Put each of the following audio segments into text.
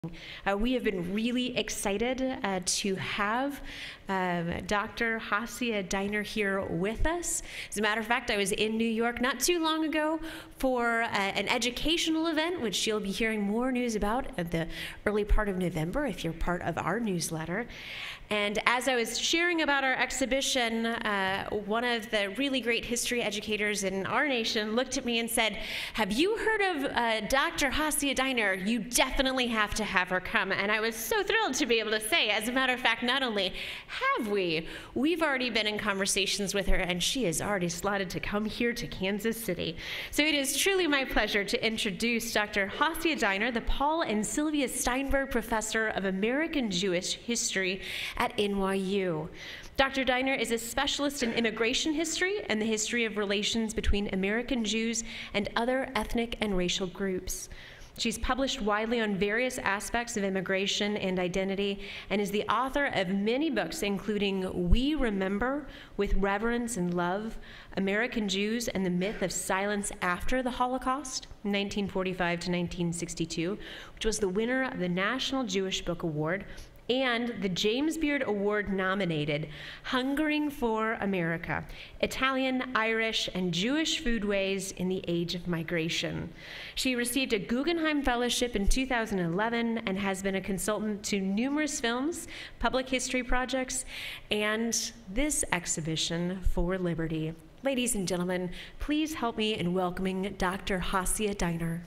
We have been really excited to have Dr. Hasia Diner here with us. As a matter of fact, I was in New York not too long ago for an educational event, which you'll be hearing more news about at the early part of November if you're part of our newsletter. And as I was sharing about our exhibition, one of the really great history educators in our nation looked at me and said, "Have you heard of Dr. Hasia Diner? You definitely have to have her come." And I was so thrilled to be able to say, as a matter of fact, not only have we've already been in conversations with her, and she is already slotted to come here to Kansas City. So it is truly my pleasure to introduce Dr. Hasia Diner, the Paul and Sylvia Steinberg Professor of American Jewish History at NYU. Dr. Diner is a specialist in immigration history and the history of relations between American Jews and other ethnic and racial groups. She's published widely on various aspects of immigration and identity and is the author of many books, including We Remember, With Reverence and Love, American Jews and the Myth of Silence After the Holocaust, 1945 to 1962, which was the winner of the National Jewish Book Award, and the James Beard Award-nominated Hungering for America, Italian, Irish, and Jewish Foodways in the Age of Migration. She received a Guggenheim Fellowship in 2011 and has been a consultant to numerous films, public history projects, and this exhibition for Liberty. Ladies and gentlemen, please help me in welcoming Dr. Hasia Diner.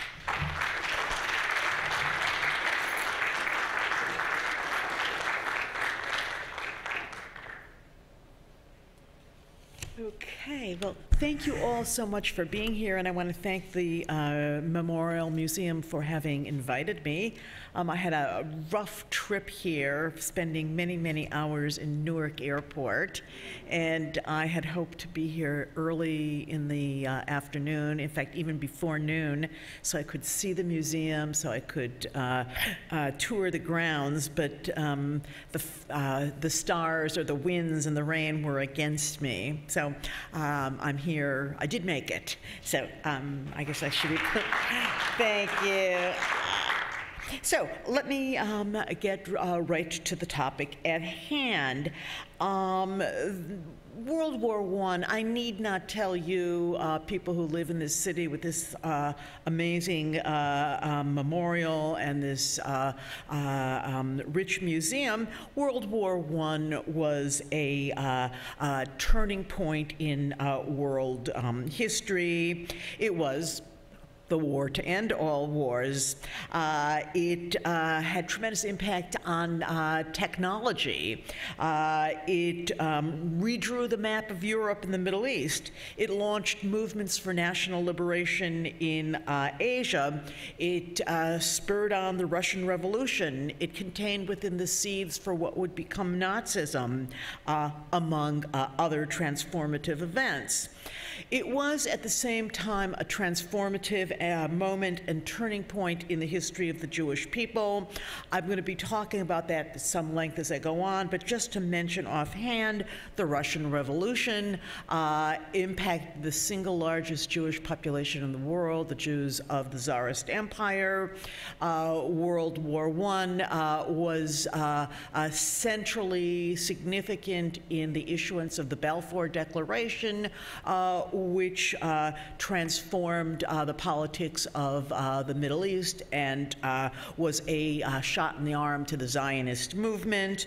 Okay, well, thank you all so much for being here, and I want to thank the Memorial Museum for having invited me. I had a rough trip here, spending many, many hours in Newark Airport, and I had hoped to be here early in the afternoon, in fact, even before noon, so I could see the museum, so I could tour the grounds, but the stars or the winds and the rain were against me. So I'm here. I did make it. So I guess I should be. Thank you. So let me get right to the topic at hand. World War I need not tell you, people who live in this city with this amazing memorial and this rich museum, World War I was a turning point in world history. It was the war to end all wars. It had tremendous impact on technology. It redrew the map of Europe and the Middle East. It launched movements for national liberation in Asia. It spurred on the Russian Revolution. It contained within the seeds for what would become Nazism, among other transformative events. It was at the same time a transformative moment and turning point in the history of the Jewish people. I'm going to be talking about that at some length as I go on, but just to mention offhand, the Russian Revolution impacted the single largest Jewish population in the world, the Jews of the Tsarist Empire. World War I was centrally significant in the issuance of the Balfour Declaration, which transformed the politics of the Middle East and was a shot in the arm to the Zionist movement.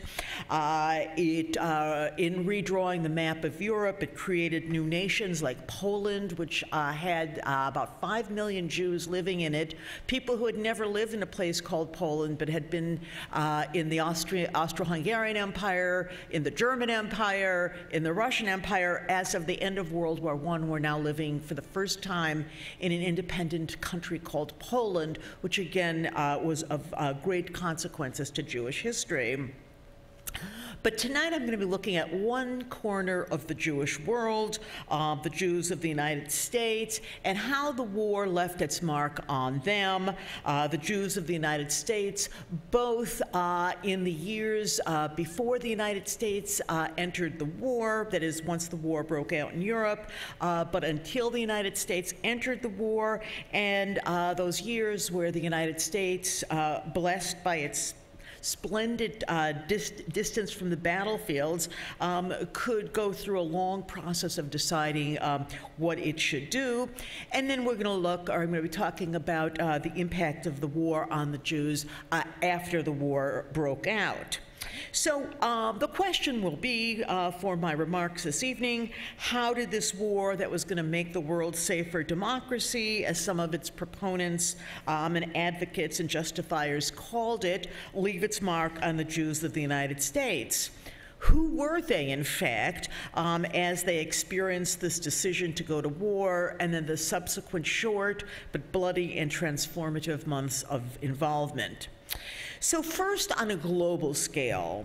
In redrawing the map of Europe, it created new nations like Poland, which had about 5 million Jews living in it, people who had never lived in a place called Poland but had been in the Austro-Hungarian Empire, in the German Empire, in the Russian Empire. As of the end of World War I, we're now living for the first time in an independent country called Poland, which again was of great consequences to Jewish history. But tonight I'm going to be looking at one corner of the Jewish world, the Jews of the United States, and how the war left its mark on them. The Jews of the United States, both in the years before the United States entered the war, that is, once the war broke out in Europe, but until the United States entered the war, and those years where the United States, blessed by its splendid distance from the battlefields, could go through a long process of deciding what it should do. And then we're going to look, or I'm going to be talking about the impact of the war on the Jews after the war broke out. So the question will be, for my remarks this evening, how did this war that was going to make the world safer democracy, as some of its proponents and advocates and justifiers called it, leave its mark on the Jews of the United States? Who were they, in fact, as they experienced this decision to go to war and then the subsequent short but bloody and transformative months of involvement? So first, on a global scale,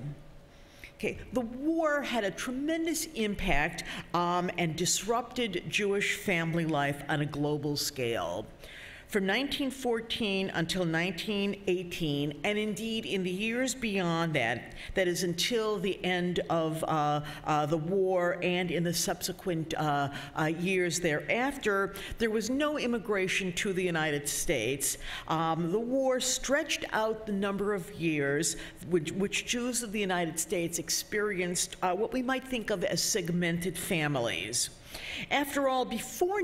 the war had a tremendous impact and disrupted Jewish family life on a global scale. From 1914 until 1918, and indeed in the years beyond that, that is until the end of the war and in the subsequent years thereafter, there was no immigration to the United States. The war stretched out the number of years which Jews of the United States experienced what we might think of as segmented families. After all, before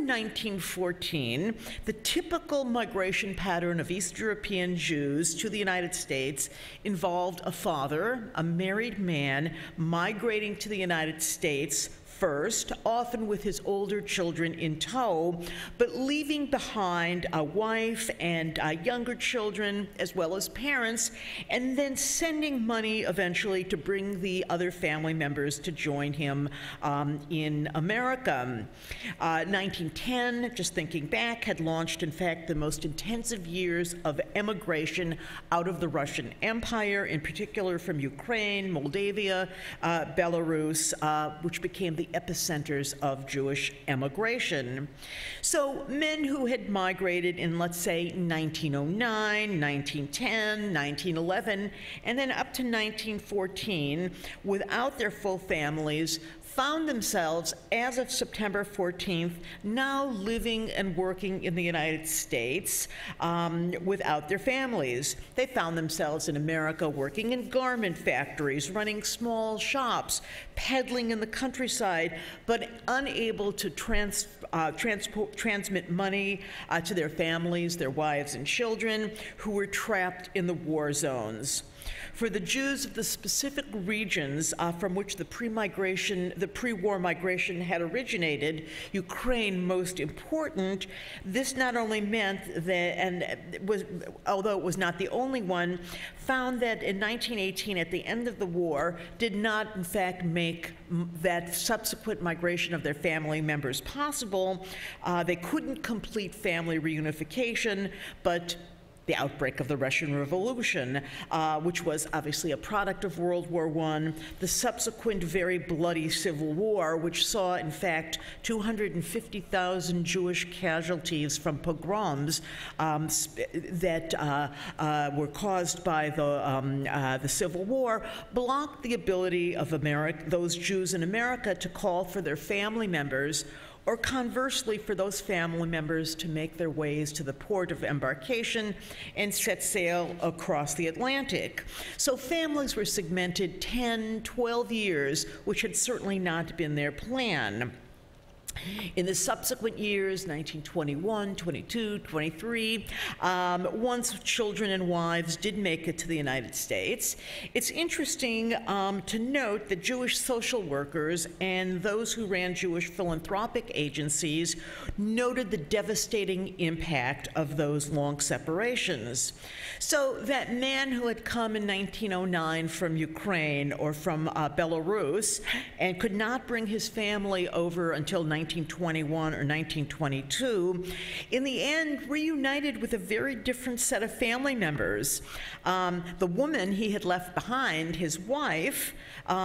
1914, the typical migration pattern of East European Jews to the United States involved a father, a married man, migrating to the United States first, often with his older children in tow, but leaving behind a wife and younger children, as well as parents, and then sending money eventually to bring the other family members to join him in America. 1910, just thinking back, had launched, in fact, the most intensive years of emigration out of the Russian Empire, in particular from Ukraine, Moldavia, Belarus, which became the epicenters of Jewish emigration. So men who had migrated in, let's say, 1909, 1910, 1911, and then up to 1914, without their full families, found themselves, as of September 14th, now living and working in the United States without their families. They found themselves in America working in garment factories, running small shops, peddling in the countryside, but unable to transmit money to their families, their wives and children, who were trapped in the war zones. For the Jews of the specific regions from which the pre-war migration had originated, Ukraine most important, this not only meant that, and it was, although it was not the only one, found that in 1918, at the end of the war, did not in fact make that subsequent migration of their family members possible. They couldn't complete family reunification, but the outbreak of the Russian Revolution, which was obviously a product of World War I, the subsequent very bloody Civil War, which saw, in fact, 250,000 Jewish casualties from pogroms that were caused by the Civil War, blocked the ability of those Jews in America to call for their family members, or conversely, for those family members to make their ways to the port of embarkation and set sail across the Atlantic. So families were segmented 10, 12 years, which had certainly not been their plan. In the subsequent years, 1921, 22, 23, once children and wives did make it to the United States, it's interesting to note that Jewish social workers and those who ran Jewish philanthropic agencies noted the devastating impact of those long separations. So that man who had come in 1909 from Ukraine or from Belarus and could not bring his family over until 19 1921 or 1922, in the end reunited with a very different set of family members. The woman he had left behind, his wife,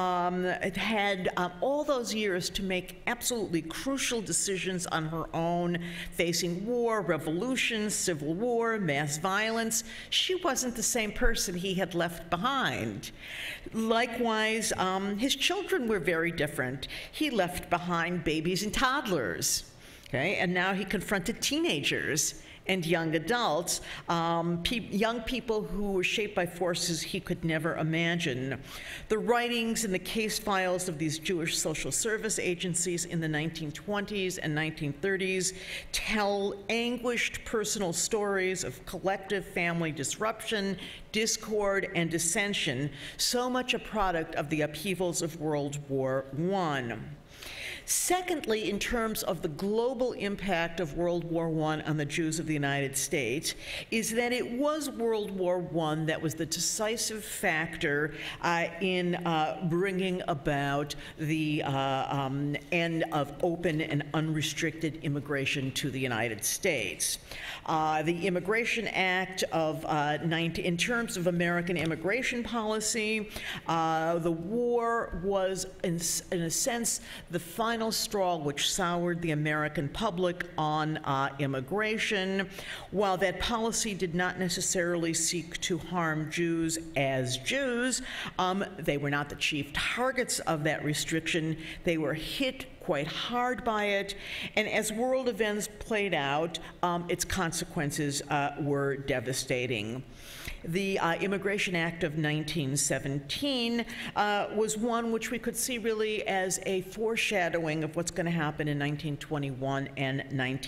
had all those years to make absolutely crucial decisions on her own, facing war, revolution, civil war, mass violence. She wasn't the same person he had left behind. Likewise, his children were very different. He left behind babies and toddlers, okay? And now he confronted teenagers and young adults, young people who were shaped by forces he could never imagine. The writings and the case files of these Jewish social service agencies in the 1920s and 1930s tell anguished personal stories of collective family disruption, discord, and dissension, so much a product of the upheavals of World War I. Secondly, in terms of the global impact of World War I on the Jews of the United States, is that it was World War I that was the decisive factor in bringing about the end of open and unrestricted immigration to the United States. The Immigration Act of in terms of American immigration policy, the war was, in a sense, the final straw which soured the American public on immigration. While that policy did not necessarily seek to harm Jews as Jews, they were not the chief targets of that restriction. They were hit quite hard by it, and as world events played out, its consequences were devastating. The Immigration Act of 1917 was one which we could see really as a foreshadowing of what's going to happen in 1921 and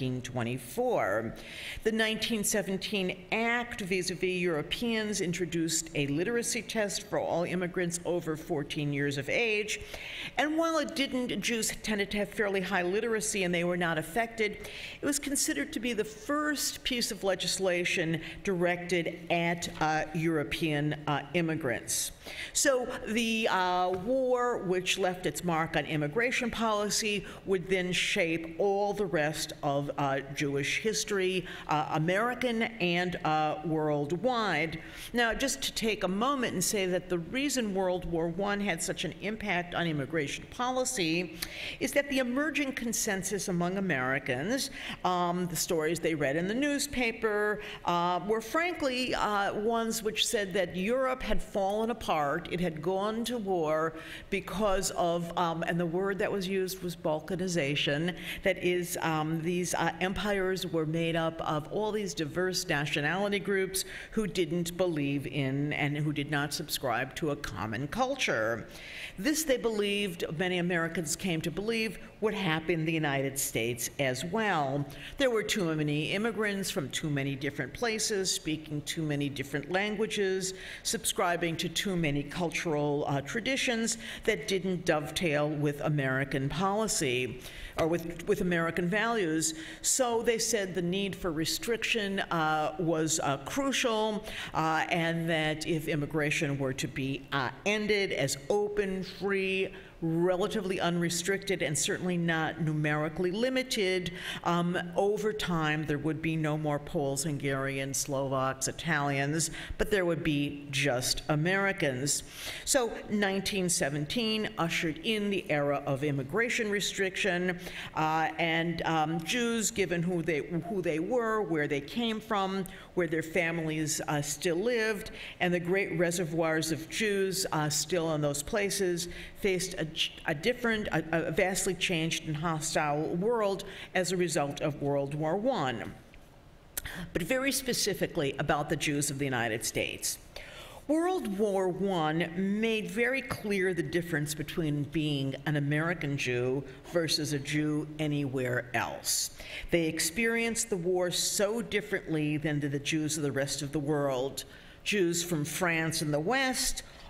1924. The 1917 Act vis-a-vis Europeans introduced a literacy test for all immigrants over 14 years of age, and while it didn't, Jews tended to have fairly high literacy and they were not affected. It was considered to be the first piece of legislation directed at European immigrants. So the war, which left its mark on immigration policy, would then shape all the rest of Jewish history, American and worldwide. Now, just to take a moment and say that the reason World War I had such an impact on immigration policy is that the emerging consensus among Americans, the stories they read in the newspaper, were frankly ones which said that Europe had fallen apart, it had gone to war because of, and the word that was used was balkanization, that is, these empires were made up of all these diverse nationality groups who didn't believe in and who did not subscribe to a common culture. This, they believed, many Americans came to believe, would happen in the United States as well. There were too many immigrants from too many different places, speaking too many different languages, subscribing to too many cultural traditions that didn't dovetail with American policy or with American values. So they said the need for restriction was crucial, and that if immigration were to be ended as open, free, relatively unrestricted, and certainly not numerically limited, over time there would be no more Poles, Hungarians, Slovaks, Italians, but there would be just Americans. So 1917 ushered in the era of immigration restriction, and Jews, given who they were, where they came from, where their families still lived, and the great reservoirs of Jews still in those places, faced a vastly changed and hostile world as a result of World War I. But very specifically about the Jews of the United States. World War I made very clear the difference between being an American Jew versus a Jew anywhere else. They experienced the war so differently than did the Jews of the rest of the world. Jews from France in the West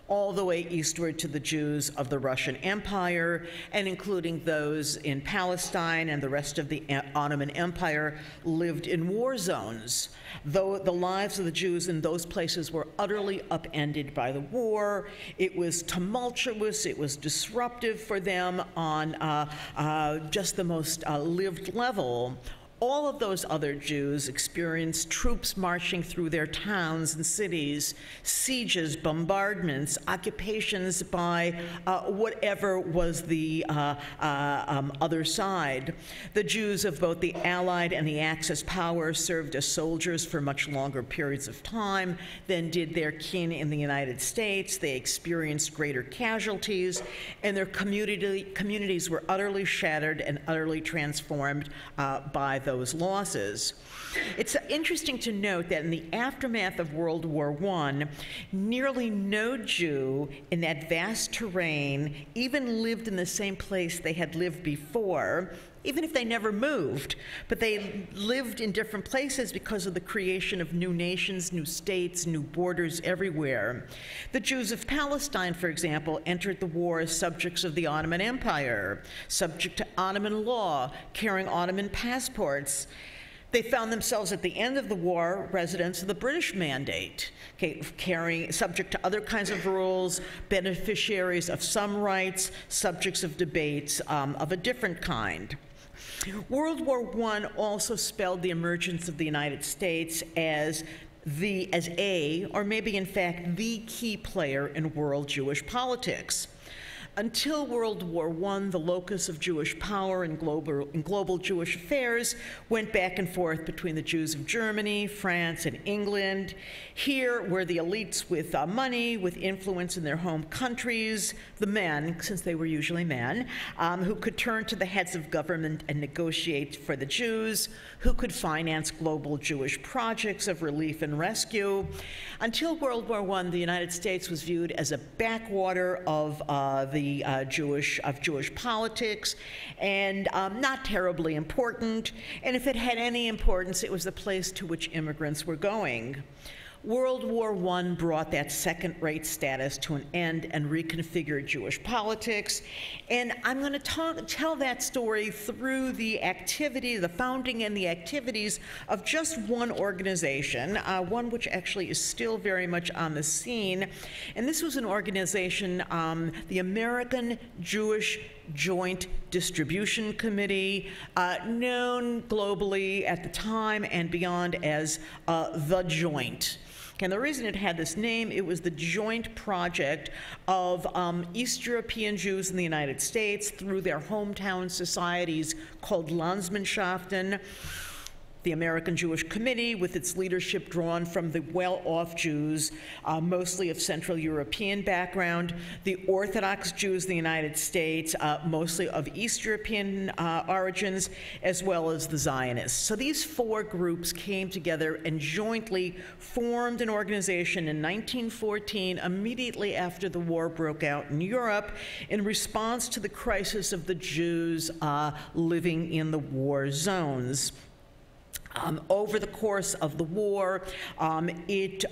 all the way eastward to the Jews of the Russian Empire, and including those in Palestine and the rest of the Ottoman Empire, lived in war zones. Though the lives of the Jews in those places were utterly upended by the war, it was tumultuous, it was disruptive for them on just the most lived level. All of those other Jews experienced troops marching through their towns and cities, sieges, bombardments, occupations by whatever was the other side. The Jews of both the Allied and the Axis powers served as soldiers for much longer periods of time than did their kin in the United States. They experienced greater casualties, and their communities were utterly shattered and utterly transformed by those losses. It's interesting to note that in the aftermath of World War I, nearly no Jew in that vast terrain even lived in the same place they had lived before, even if they never moved, but they lived in different places because of the creation of new nations, new states, new borders everywhere. The Jews of Palestine, for example, entered the war as subjects of the Ottoman Empire, subject to Ottoman law, carrying Ottoman passports. They found themselves at the end of the war residents of the British Mandate, subject to other kinds of rules, beneficiaries of some rights, subjects of debates of a different kind. World War I also spelled the emergence of the United States as a, or maybe in fact the key player in world Jewish politics. Until World War I, the locus of Jewish power in global Jewish affairs went back and forth between the Jews of Germany, France, and England. Here were the elites with money, with influence in their home countries, the men, since they were usually men, who could turn to the heads of government and negotiate for the Jews, who could finance global Jewish projects of relief and rescue. Until World War I, the United States was viewed as a backwater of Jewish politics, and not terribly important. And if it had any importance, it was the place to which immigrants were going. World War I brought that second-rate status to an end and reconfigured Jewish politics. And I'm going to tell that story through the activity, the founding and the activities of just one organization, one which actually is still very much on the scene. And this was an organization, the American Jewish Joint Distribution Committee, known globally at the time and beyond as the Joint. And the reason it had this name, it was the joint project of East European Jews in the United States through their hometown societies called Landsmannschaften. The American Jewish Committee, with its leadership drawn from the well-off Jews, mostly of Central European background, the Orthodox Jews in the United States, mostly of East European origins, as well as the Zionists. So these four groups came together and jointly formed an organization in 1914, immediately after the war broke out in Europe, in response to the crisis of the Jews living in the war zones. Over the course of the war, it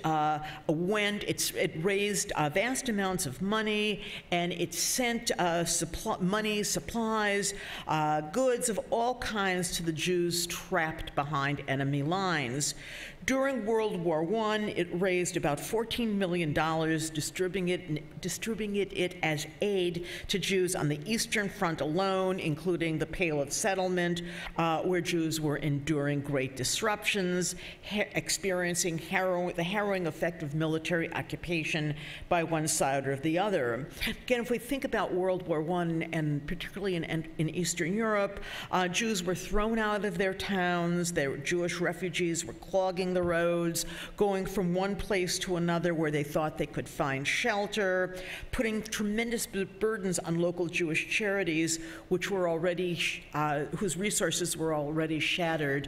raised vast amounts of money, and it sent money, supplies, goods of all kinds to the Jews trapped behind enemy lines. During World War I, it raised about $14 million, distributing it as aid to Jews on the Eastern Front alone, including the Pale of Settlement, where Jews were enduring great disruptions, experiencing the harrowing effect of military occupation by one side or the other. Again, if we think about World War I, and particularly in Eastern Europe, Jews were thrown out of their towns. Their Jewish refugees were clogging the roads, going from one place to another where they thought they could find shelter, putting tremendous burdens on local Jewish charities, which were already, whose resources were already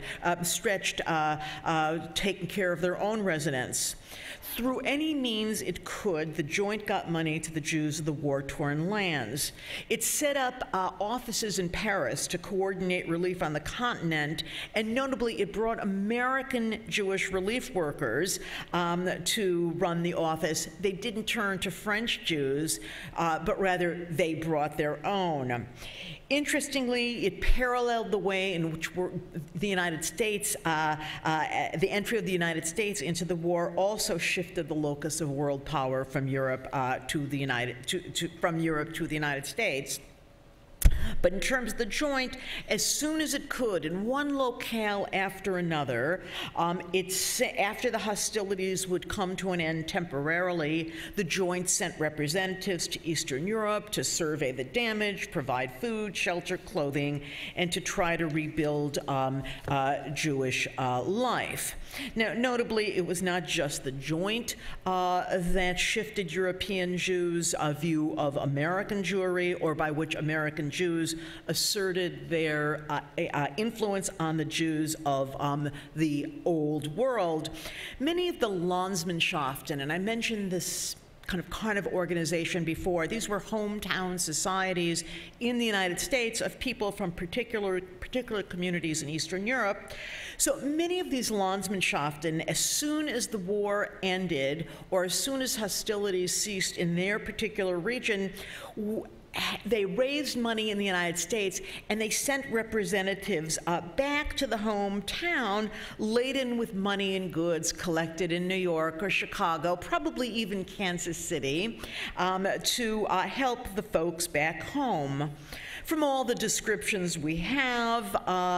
stretched taking care of their own residents. Through any means it could, the Joint got money to the Jews of the war-torn lands. It set up offices in Paris to coordinate relief on the continent, and notably it brought American Jewish relief workers to run the office. They didn't turn to French Jews, but rather they brought their own. Interestingly, it paralleled the way in which the United States, the entry of the United States into the war also shifted the locus of world power from Europe to the United States. But in terms of the Joint, as soon as it could, in one locale after another, after the hostilities would come to an end temporarily, the Joint sent representatives to Eastern Europe to survey the damage, provide food, shelter, clothing, and to try to rebuild Jewish life. Now, notably, it was not just the Joint that shifted European Jews' view of American Jewry, or by which American Jews asserted their influence on the Jews of the Old World. Many of the Landsmannschaften, and I mentioned this kind of organization before, these were hometown societies in the United States of people from particular communities in Eastern Europe. So many of these Landsmannschaften, as soon as the war ended, or as soon as hostilities ceased in their particular region, they raised money in the United States, and they sent representatives back to the hometown laden with money and goods collected in New York or Chicago, probably even Kansas City, to help the folks back home. From all the descriptions we have,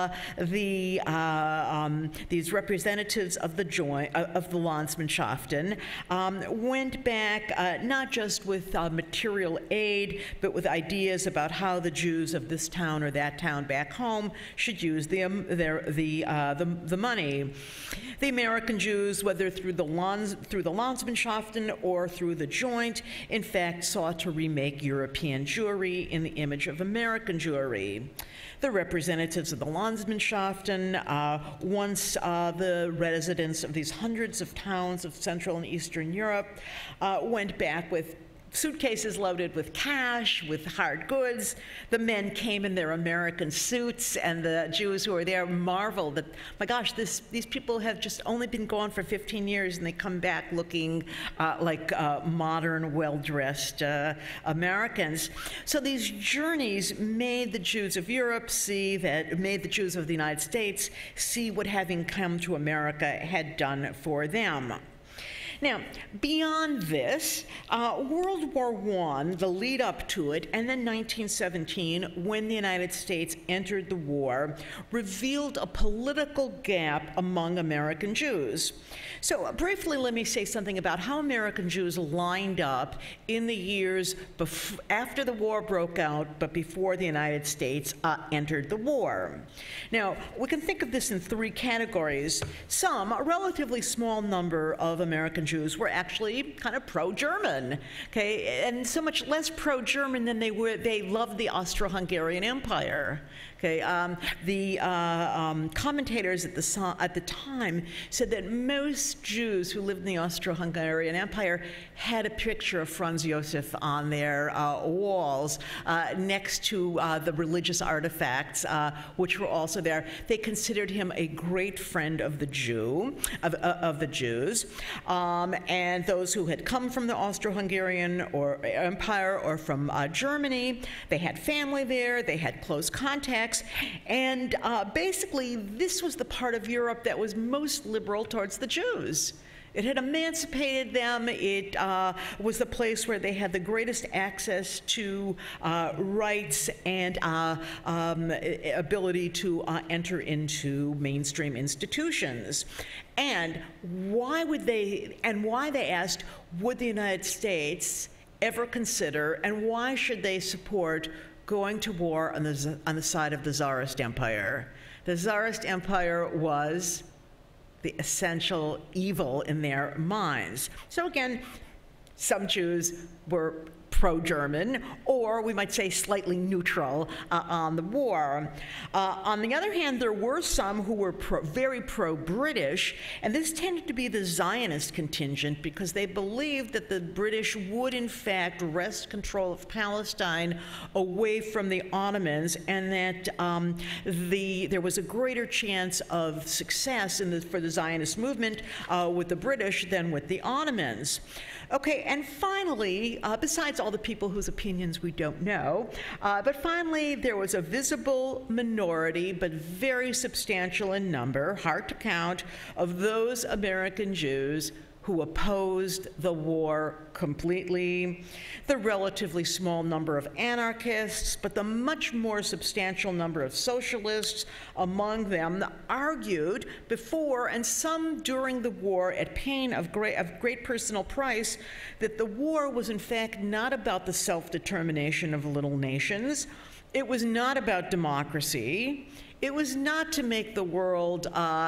these representatives of the Landsmannschaften went back not just with material aid, but with ideas about how the Jews of this town or that town back home should use the money. The American Jews, whether through the Landsmannschaften or through the Joint, in fact sought to remake European Jewry in the image of American Jewry. The representatives of the Landsmannschaften, once the residents of these hundreds of towns of Central and Eastern Europe, went back with suitcases loaded with cash, with hard goods. The men came in their American suits, and the Jews who were there marveled that, my gosh, these people have just only been gone for 15 years, and they come back looking like modern, well-dressed Americans. So these journeys made the Jews of Europe made the Jews of the United States see what having come to America had done for them. Now, beyond this, World War I, the lead up to it, and then 1917, when the United States entered the war, revealed a political gap among American Jews. So briefly, let me say something about how American Jews lined up in the years after the war broke out, but before the United States entered the war. Now, we can think of this in three categories. A relatively small number of American Jews were actually kind of pro-German, okay, and so much less pro-German than they loved the Austro-Hungarian Empire. Okay, the commentators at the time said that most Jews who lived in the Austro-Hungarian Empire had a picture of Franz Josef on their walls next to the religious artifacts, which were also there. They considered him a great friend of the Jews, and those who had come from the Austro-Hungarian Empire or from Germany. They had family there. They had close contacts. And basically, this was the part of Europe that was most liberal towards the Jews. It had emancipated them. It was the place where they had the greatest access to rights and ability to enter into mainstream institutions. And why they asked, would the United States ever consider, and why should they support going to war on the side of the Tsarist Empire? The Tsarist Empire was the essential evil in their minds. So again, some Jews were pro-German, or we might say slightly neutral on the war. On the other hand, there were some who were very pro-British, and this tended to be the Zionist contingent because they believed that the British would in fact wrest control of Palestine away from the Ottomans, and that there was a greater chance of success for the Zionist movement with the British than with the Ottomans. Okay, and finally, besides all the people whose opinions we don't know, but finally there was a visible minority, but very substantial in number, hard to count, of those American Jews who opposed the war completely, the relatively small number of anarchists, but the much more substantial number of socialists among them argued before, and some during the war at pain of great personal price, that the war was in fact not about the self-determination of little nations. It was not about democracy. It was not to make the world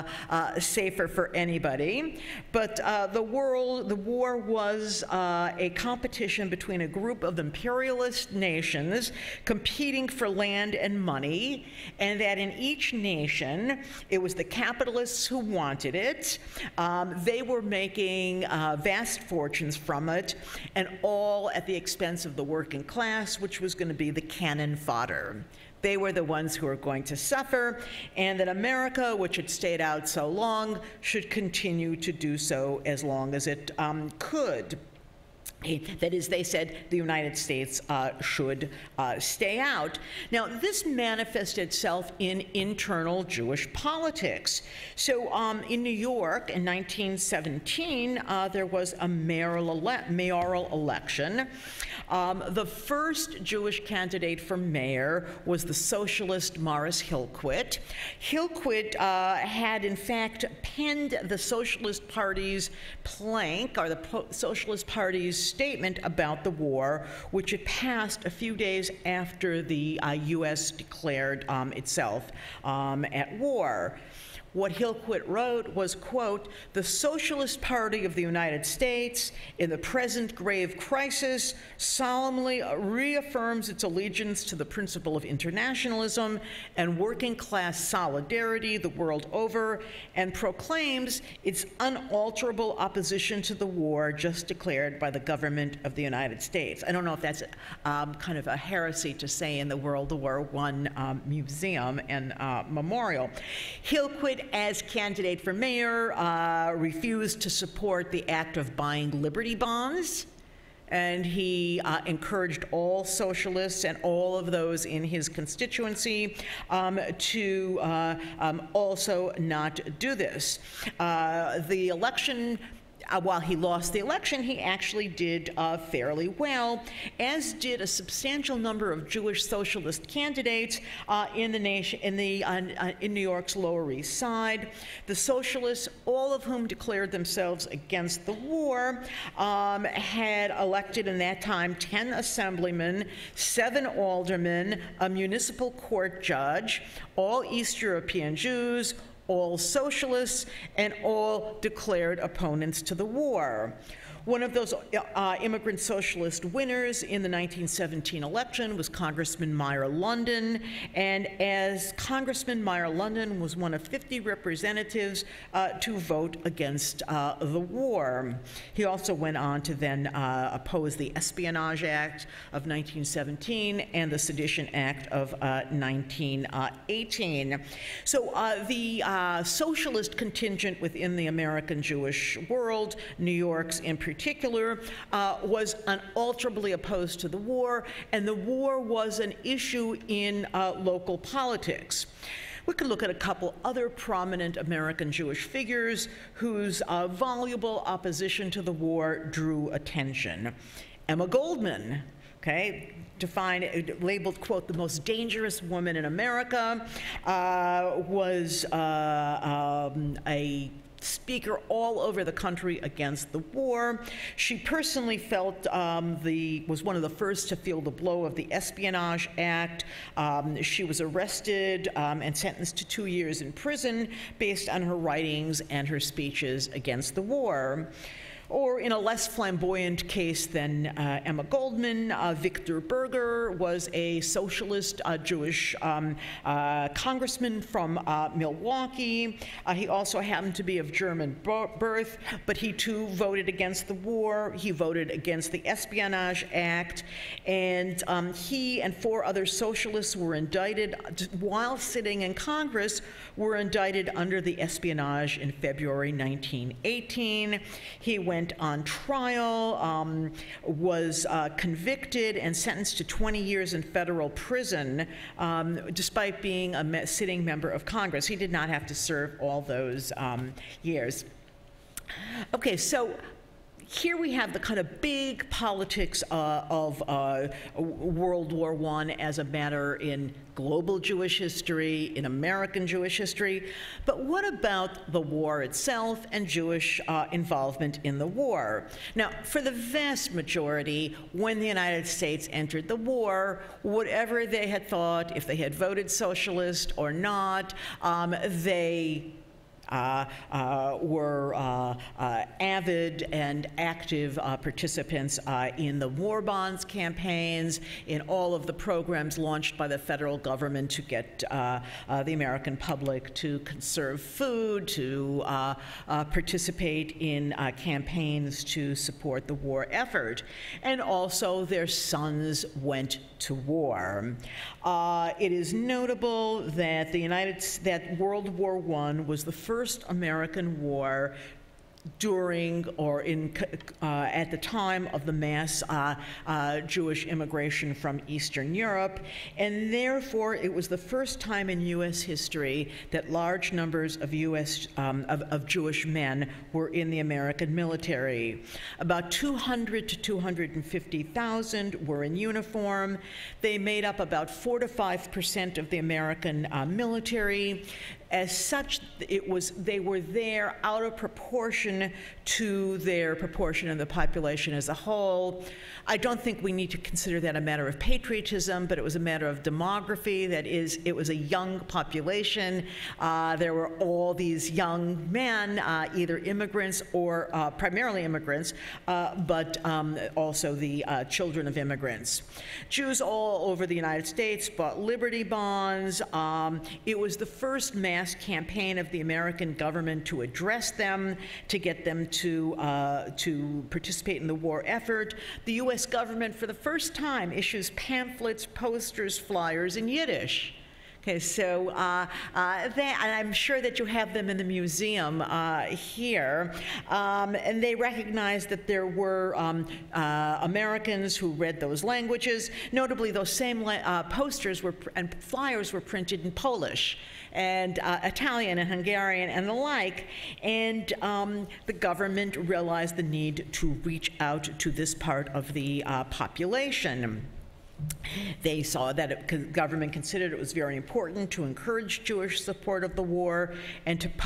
safer for anybody, but the war was a competition between a group of imperialist nations competing for land and money, and that in each nation, it was the capitalists who wanted it. They were making vast fortunes from it, and all at the expense of the working class, which was going to be the cannon fodder. They were the ones who were going to suffer, and that America, which had stayed out so long, should continue to do so as long as it could. That is, they said the United States should stay out. Now, this manifested itself in internal Jewish politics. So in New York in 1917, there was a mayoral election. The first Jewish candidate for mayor was the socialist Morris Hillquit. Hillquit had, in fact, penned the Socialist Party's plank, or the Socialist Party's statement about the war, which had passed a few days after the U.S. declared itself at war. What Hillquit wrote was, quote, "The Socialist Party of the United States, in the present grave crisis, solemnly reaffirms its allegiance to the principle of internationalism and working-class solidarity the world over, and proclaims its unalterable opposition to the war just declared by the government of the United States." I don't know if that's kind of a heresy to say in the World War I museum and memorial. Hillquit, as candidate for mayor, refused to support the act of buying Liberty bonds, and he encouraged all socialists and all of those in his constituency to also not do this. The election, while he lost the election, he actually did fairly well, as did a substantial number of Jewish socialist candidates in New York's Lower East Side. The socialists, all of whom declared themselves against the war, had elected in that time 10 assemblymen, 7 aldermen, a municipal court judge, all East European Jews, all socialists, and all declared opponents to the war. One of those immigrant socialist winners in the 1917 election was Congressman Meyer London, and as Congressman Meyer London was one of 50 representatives to vote against the war. He also went on to then oppose the Espionage Act of 1917 and the Sedition Act of 1918. So the socialist contingent within the American Jewish world, New York's in particular, was unalterably opposed to the war, and the war was an issue in local politics. We could look at a couple other prominent American Jewish figures whose voluble opposition to the war drew attention. Emma Goldman, okay, labeled, quote, the most dangerous woman in America, was a speaker all over the country against the war. She personally felt was one of the first to feel the blow of the Espionage Act. She was arrested and sentenced to 2 years in prison based on her writings and her speeches against the war. Or in a less flamboyant case than Emma Goldman, Victor Berger was a socialist Jewish congressman from Milwaukee. He also happened to be of German birth, but he too voted against the war. He voted against the Espionage Act, and he and 4 other socialists were indicted while sitting in Congress, were indicted under the espionage in February 1918. He went on trial, was convicted and sentenced to 20 years in federal prison, despite being a sitting member of Congress. He did not have to serve all those years. Okay, so here we have the kind of big politics of World War I as a matter in global Jewish history, in American Jewish history. But what about the war itself and Jewish involvement in the war? Now, for the vast majority, when the United States entered the war, whatever they had thought, if they had voted socialist or not, they were avid and active participants in the war bonds campaigns, in all of the programs launched by the federal government to get the American public to conserve food, to participate in campaigns to support the war effort. And also their sons went to war. It is notable that World War I was the first American war during or at the time of the mass Jewish immigration from Eastern Europe, and therefore it was the first time in U.S. history that large numbers of of Jewish men were in the American military. About 200 to 250,000 were in uniform. They made up about 4 to 5% of the American military. As such, they were there out of proportion to their proportion in the population as a whole. I don't think we need to consider that a matter of patriotism, but it was a matter of demography. That is, it was a young population. There were all these young men, either immigrants or primarily immigrants, but also the children of immigrants. Jews all over the United States bought Liberty bonds. It was the first mass campaign of the American government to address them, to get them to participate in the war effort. The U.S. government, for the first time, issues pamphlets, posters, flyers in Yiddish. Okay, so and I'm sure that you have them in the museum here. And they recognized that there were Americans who read those languages. Notably, those same posters and flyers were printed in Polish and Italian and Hungarian and the like. And the government realized the need to reach out to this part of the population. They saw that the government considered it was very important to encourage Jewish support of the war and to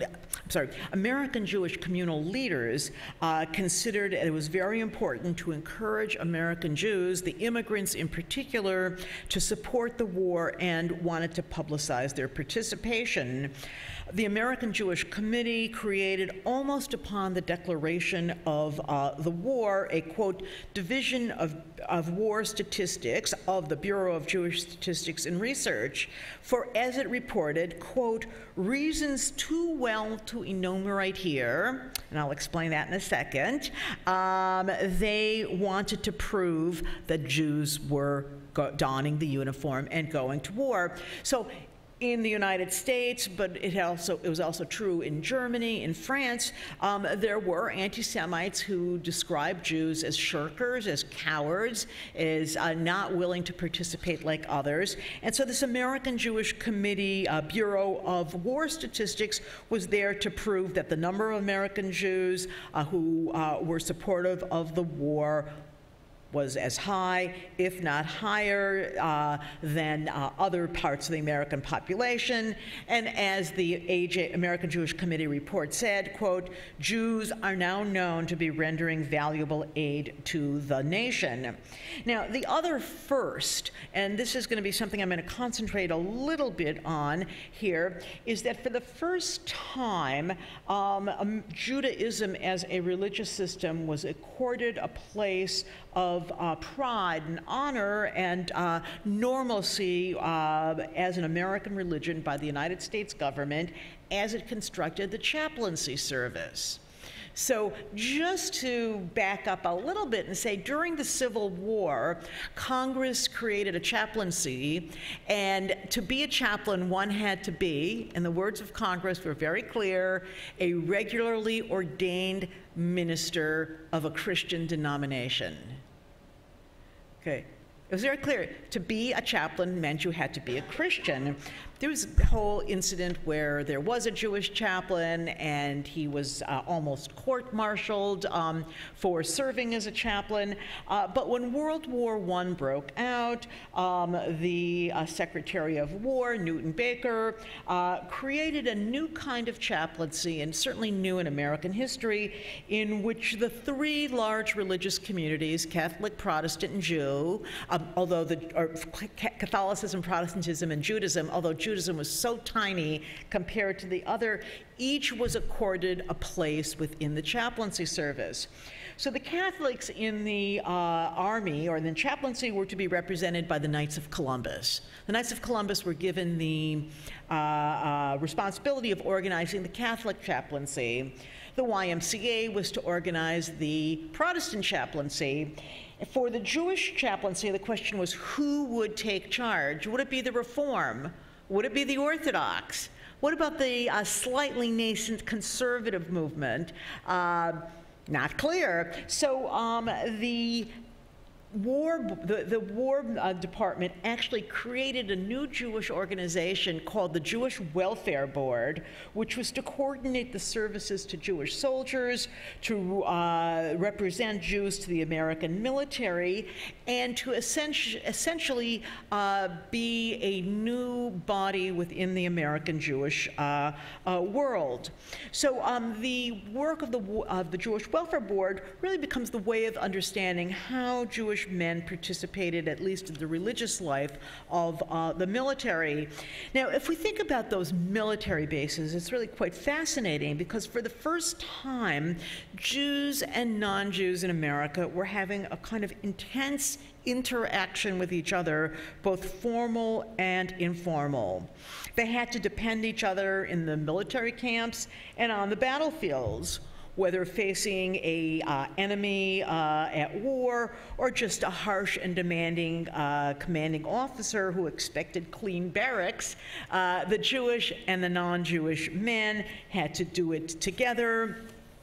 American Jewish communal leaders considered it was very important to encourage American Jews, the immigrants in particular, to support the war and wanted to publicize their participation. The American Jewish Committee created almost upon the declaration of the war a, quote, division of war statistics of the Bureau of Jewish Statistics and Research for, as it reported, quote, reasons too well to enumerate here, and I'll explain that in a second. They wanted to prove that Jews were donning the uniform and going to war. So in the United States, but it was also true in Germany, in France, there were anti-Semites who described Jews as shirkers, as cowards, as not willing to participate like others. And so this American Jewish Committee, Bureau of War Statistics, was there to prove that the number of American Jews who were supportive of the war was as high, if not higher, than other parts of the American population. And as the American Jewish Committee report said, quote, Jews are now known to be rendering valuable aid to the nation. Now, the other first, and this is going to be something I'm going to concentrate a little bit on here, is that for the first time, Judaism as a religious system was accorded a place of pride and honor and normalcy as an American religion by the United States government as it constructed the chaplaincy service. So just to back up a little bit and say, during the Civil War, Congress created a chaplaincy, and to be a chaplain, one had to be, and the words of Congress were very clear, a regularly ordained minister of a Christian denomination. Okay. It was very clear. To be a chaplain meant you had to be a Christian. There was a whole incident where there was a Jewish chaplain, and he was almost court-martialed for serving as a chaplain. But when World War I broke out, the Secretary of War, Newton Baker, created a new kind of chaplaincy, and certainly new in American history, in which the three large religious communities, Catholic, Protestant, and Jew, Catholicism, Protestantism, and Judaism, although Judaism was so tiny compared to the other, each was accorded a place within the chaplaincy service. So the Catholics in the army or in the chaplaincy were to be represented by the Knights of Columbus. The Knights of Columbus were given the responsibility of organizing the Catholic chaplaincy. The YMCA was to organize the Protestant chaplaincy. For the Jewish chaplaincy, the question was who would take charge? Would it be the Reform? Would it be the Orthodox? What about the slightly nascent conservative movement? Not clear. So the War Department actually created a new Jewish organization called the Jewish Welfare Board, which was to coordinate the services to Jewish soldiers, to represent Jews to the American military, and to essentially be a new body within the American Jewish world. So the work of the Jewish Welfare Board really becomes the way of understanding how Jewish men participated, at least in the religious life of the military. Now, if we think about those military bases, it's really quite fascinating because for the first time, Jews and non-Jews in America were having a kind of intense interaction with each other, both formal and informal. They had to depend on each other in the military camps and on the battlefields, whether facing a enemy at war or just a harsh and demanding commanding officer who expected clean barracks. The Jewish and the non-Jewish men had to do it together.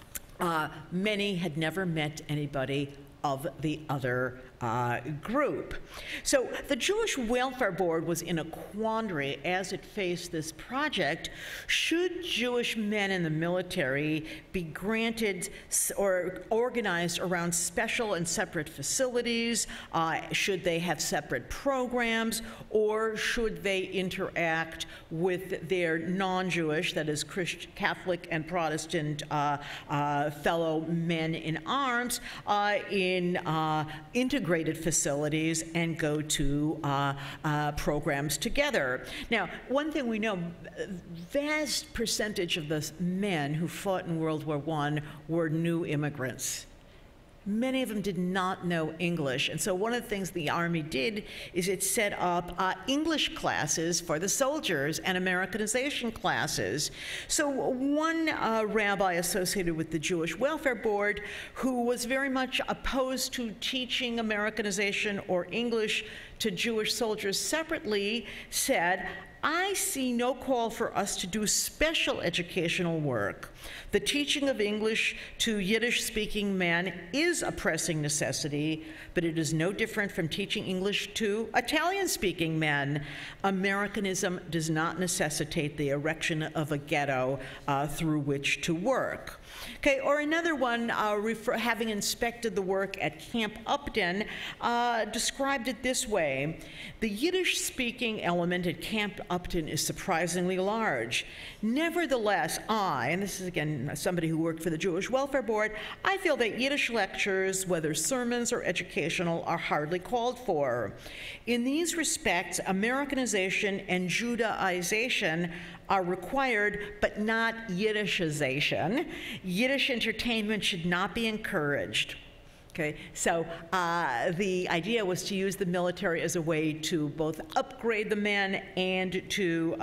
Many had never met anybody of the other group. So the Jewish Welfare Board was in a quandary as it faced this project. Should Jewish men in the military be granted or organized around special and separate facilities? Should they have separate programs? Or should they interact with their non-Jewish, that is Catholic and Protestant fellow men in arms in integrated facilities and go to programs together? Now, one thing we know, vast percentage of the men who fought in World War I were new immigrants. Many of them did not know English, and so one of the things the Army did is it set up English classes for the soldiers and Americanization classes. So one rabbi associated with the Jewish Welfare Board, who was very much opposed to teaching Americanization or English to Jewish soldiers separately, said, I see no call for us to do special educational work. The teaching of English to Yiddish-speaking men is a pressing necessity, but it is no different from teaching English to Italian-speaking men. Americanism does not necessitate the erection of a ghetto through which to work. Okay, or another one, having inspected the work at Camp Upton, described it this way: the Yiddish-speaking element at Camp Upton is surprisingly large. Nevertheless, and this is again somebody who worked for the Jewish Welfare Board, I feel that Yiddish lectures, whether sermons or educational, are hardly called for. In these respects, Americanization and Judaization are required, but not Yiddishization. Yiddish entertainment should not be encouraged. Okay, so the idea was to use the military as a way to both upgrade the men and to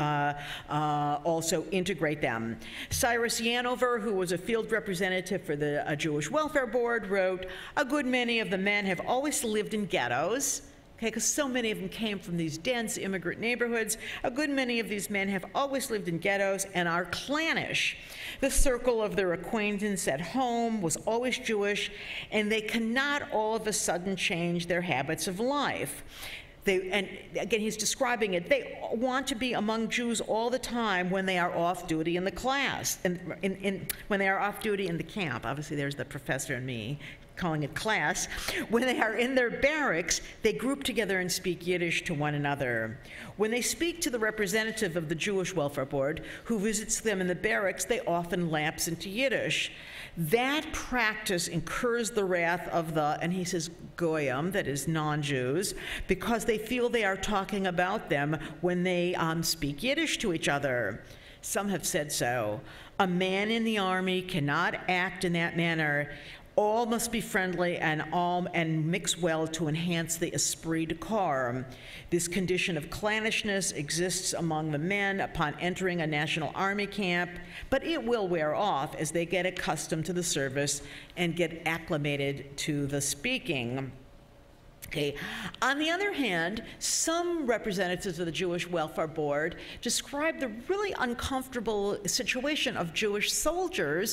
also integrate them. Cyrus Yanover, who was a field representative for the Jewish Welfare Board, wrote, "A good many of the men have always lived in ghettos." Okay, because so many of them came from these dense immigrant neighborhoods. A good many of these men have always lived in ghettos and are clannish. The circle of their acquaintance at home was always Jewish, and they cannot all of a sudden change their habits of life. And again, he's describing it. They want to be among Jews all the time when they are off duty in the class, when they are off duty in the camp. Obviously, there's the professor and me calling it class. When they are in their barracks, they group together and speak Yiddish to one another. When they speak to the representative of the Jewish Welfare Board, who visits them in the barracks, they often lapse into Yiddish. That practice incurs the wrath of the, and he says, goyim, that is non-Jews, because they feel they are talking about them when they speak Yiddish to each other. Some have said so. A man in the army cannot act in that manner. All must be friendly and mix well to enhance the esprit de corps. This condition of clannishness exists among the men upon entering a national army camp, but it will wear off as they get accustomed to the service and get acclimated to the speaking. Okay. On the other hand, some representatives of the Jewish Welfare Board described the really uncomfortable situation of Jewish soldiers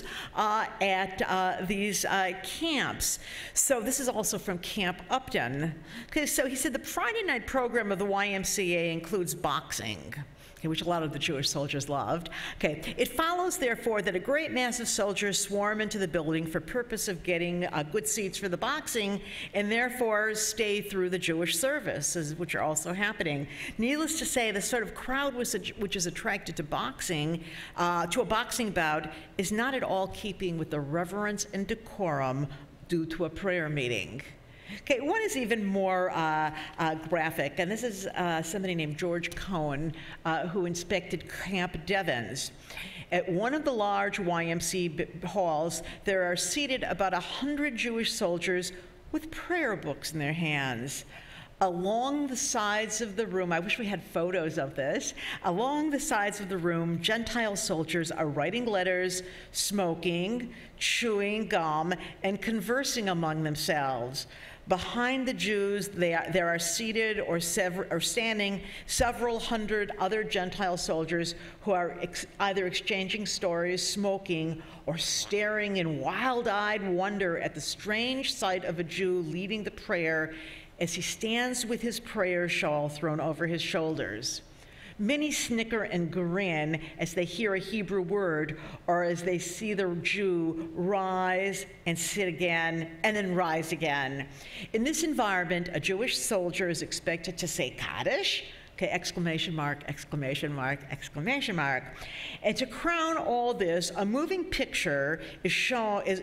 at these camps. So this is also from Camp Upton. Okay, so he said the Friday night program of the YMCA includes boxing, which a lot of the Jewish soldiers loved. Okay, it follows, therefore, that a great mass of soldiers swarm into the building for purpose of getting good seats for the boxing, and therefore stay through the Jewish services, which are also happening. Needless to say, the sort of crowd which is attracted to boxing, to a boxing bout, is not at all keeping with the reverence and decorum due to a prayer meeting. Okay, one is even more graphic, and this is somebody named George Cohen, who inspected Camp Devens. At one of the large YMCA halls, there are seated about 100 Jewish soldiers with prayer books in their hands. Along the sides of the room, I wish we had photos of this, along the sides of the room, Gentile soldiers are writing letters, smoking, chewing gum, and conversing among themselves. Behind the Jews, there are seated or standing several hundred other Gentile soldiers who are either exchanging stories, smoking, or staring in wild-eyed wonder at the strange sight of a Jew leading the prayer as he stands with his prayer shawl thrown over his shoulders. Many snicker and grin as they hear a Hebrew word or as they see the Jew rise and sit again and then rise again. In this environment, a Jewish soldier is expected to say Kaddish, okay, exclamation mark, exclamation mark, exclamation mark. And to crown all this, a moving picture show is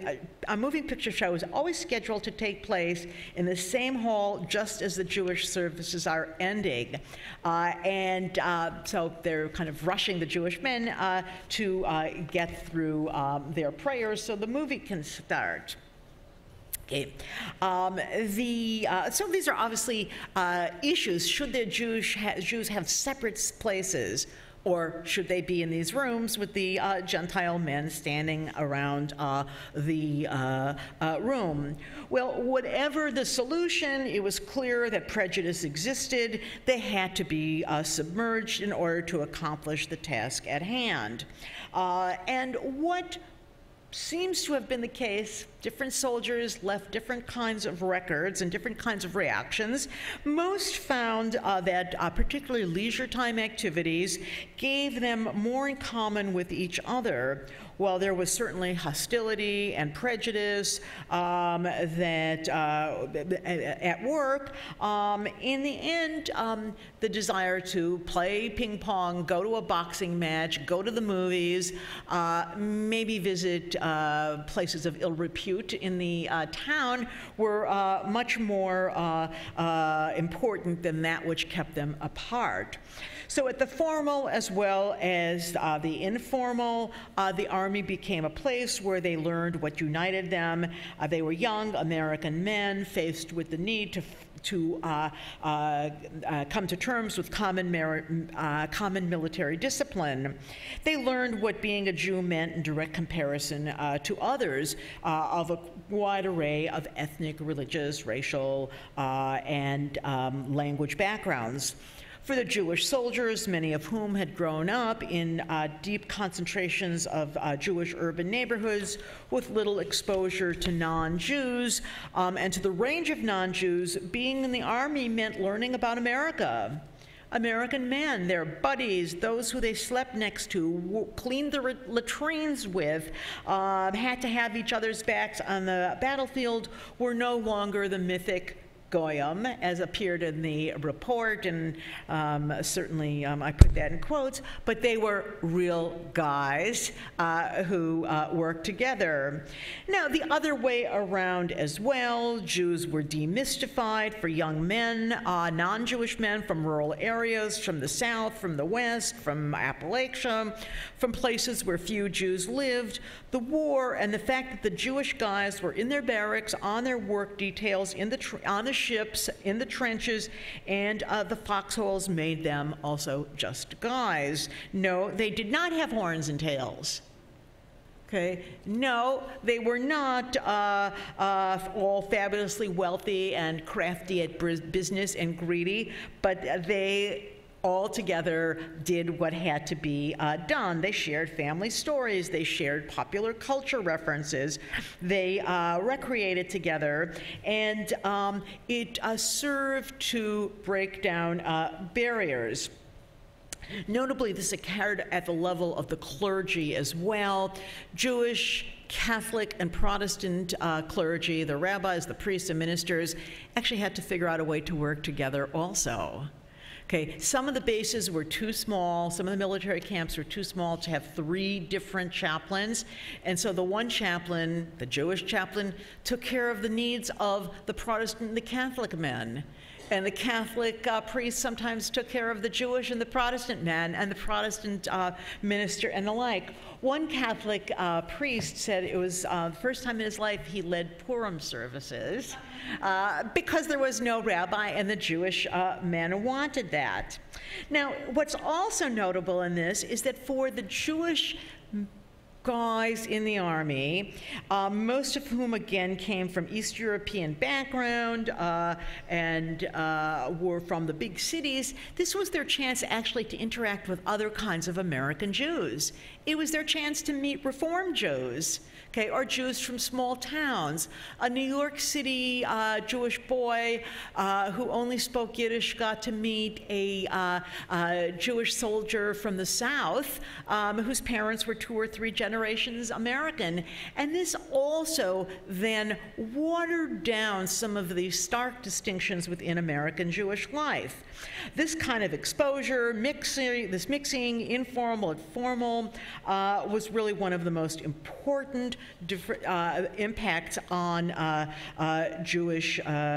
always scheduled to take place in the same hall just as the Jewish services are ending. So they're kind of rushing the Jewish men to get through their prayers so the movie can start. Okay. So these are obviously issues. Should the Jews have separate places, or should they be in these rooms with the Gentile men standing around the room? Well, whatever the solution, it was clear that prejudice existed. They had to be submerged in order to accomplish the task at hand. And what seems to have been the case Different soldiers left different kinds of records and different kinds of reactions. Most found that particularly leisure time activities gave them more in common with each other. While there was certainly hostility and prejudice that at work, in the end, the desire to play ping pong, go to a boxing match, go to the movies, maybe visit places of ill repute in the town were much more important than that which kept them apart. So at the formal as well as the informal, the Army became a place where they learned what united them. They were young American men faced with the need to come to terms with common military discipline. They learned what being a Jew meant in direct comparison to others of a wide array of ethnic, religious, racial, and language backgrounds. For the Jewish soldiers, many of whom had grown up in deep concentrations of Jewish urban neighborhoods with little exposure to non-Jews and to the range of non-Jews, being in the Army meant learning about America. American men, their buddies, those who they slept next to, cleaned their latrines with, had to have each other's backs on the battlefield, were no longer the mythic Goyim, as appeared in the report, and certainly I put that in quotes, but they were real guys who worked together. Now, the other way around as well, Jews were demystified for young men, non-Jewish men from rural areas, from the South, from the West, from Appalachia, from places where few Jews lived. The war and the fact that the Jewish guys were in their barracks, on their work details, on the ships, in the trenches, and the foxholes made them also just guys. No, they did not have horns and tails. Okay? No, they were not all fabulously wealthy and crafty at business and greedy, but they all together did what had to be done. They shared family stories. They shared popular culture references. They recreated together. And it served to break down barriers. Notably, this occurred at the level of the clergy as well. Jewish, Catholic, and Protestant clergy, the rabbis, the priests, and ministers, actually had to figure out a way to work together also. Okay, some of the bases were too small, some of the military camps were too small to have 3 different chaplains, and so the one chaplain, the Jewish chaplain, took care of the needs of the Protestant and the Catholic men. And the Catholic priest sometimes took care of the Jewish and the Protestant men and the Protestant minister and the like. One Catholic priest said it was the first time in his life he led Purim services because there was no rabbi and the Jewish men wanted that. Now, what's also notable in this is that for the Jewish guys in the Army, most of whom again came from East European background and were from the big cities, this was their chance actually to interact with other kinds of American Jews. It was their chance to meet Reform Jews, okay, or Jews from small towns. A New York City Jewish boy who only spoke Yiddish got to meet a Jewish soldier from the South whose parents were 2 or 3 generations American. And this also then watered down some of the stark distinctions within American Jewish life. This kind of exposure, this mixing, informal and formal, was really one of the most important impacts on Jewish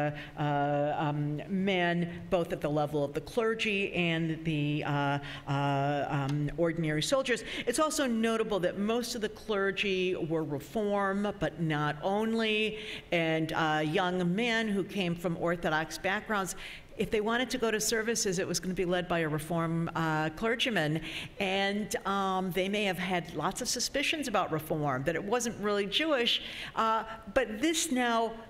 men, both at the level of the clergy and the ordinary soldiers. It's also notable that most of the clergy were Reform, but not only, and young men who came from Orthodox backgrounds, if they wanted to go to services, it was going to be led by a Reform clergyman, and they may have had lots of suspicions about Reform, that it wasn't really Jewish, but this now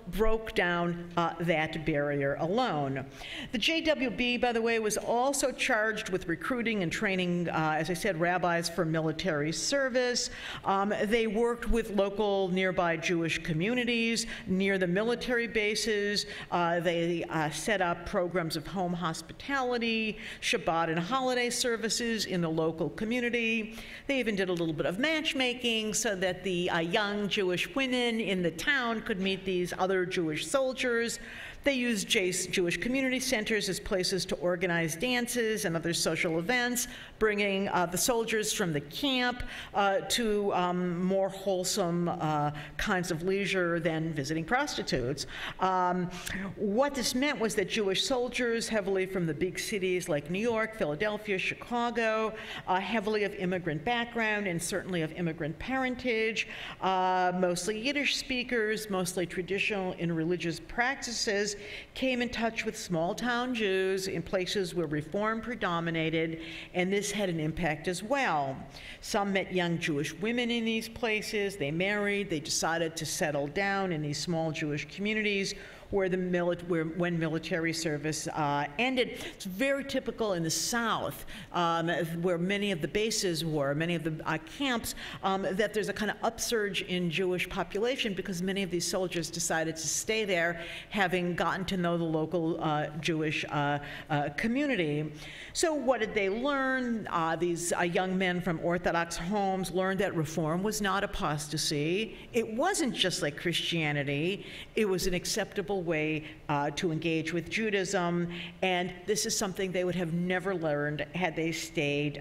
broke down that barrier alone. The JWB, by the way, was also charged with recruiting and training, as I said, rabbis for military service. They worked with local nearby Jewish communities near the military bases. They set up programs of home hospitality, Shabbat and holiday services in the local community. They even did a little bit of matchmaking so that the young Jewish women in the town could meet these other Jewish soldiers. They used Jewish community centers as places to organize dances and other social events, bringing the soldiers from the camp to more wholesome kinds of leisure than visiting prostitutes. What this meant was that Jewish soldiers, heavily from the big cities like New York, Philadelphia, Chicago, heavily of immigrant background and certainly of immigrant parentage, mostly Yiddish speakers, mostly traditional in religious practices, came in touch with small-town Jews in places where Reform predominated, and this had an impact as well. Some met young Jewish women in these places, they married, they decided to settle down in these small Jewish communities where when military service ended. It's very typical in the South, where many of the bases were, many of the camps, that there's a kind of upsurge in Jewish population because many of these soldiers decided to stay there, having gotten to know the local Jewish community. So what did they learn? These young men from Orthodox homes learned that Reform was not apostasy. It wasn't just like Christianity. It was an acceptable way to engage with Judaism, and this is something they would have never learned had they stayed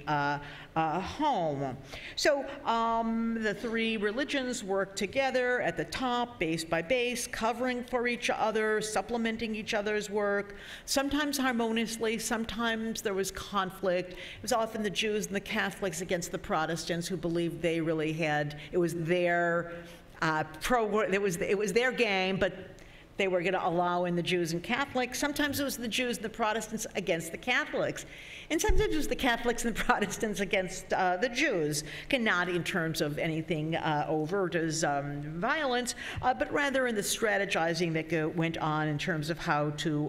home. So the three religions worked together at the top, base by base, covering for each other, supplementing each other's work, sometimes harmoniously, sometimes there was conflict. It was often the Jews and the Catholics against the Protestants who believed they really had, it was their it was their game, but they were going to allow in the Jews and Catholics. Sometimes it was the Jews and the Protestants against the Catholics. And sometimes it was the Catholics and the Protestants against the Jews, not in terms of anything overt as violence, but rather in the strategizing that went on in terms of how to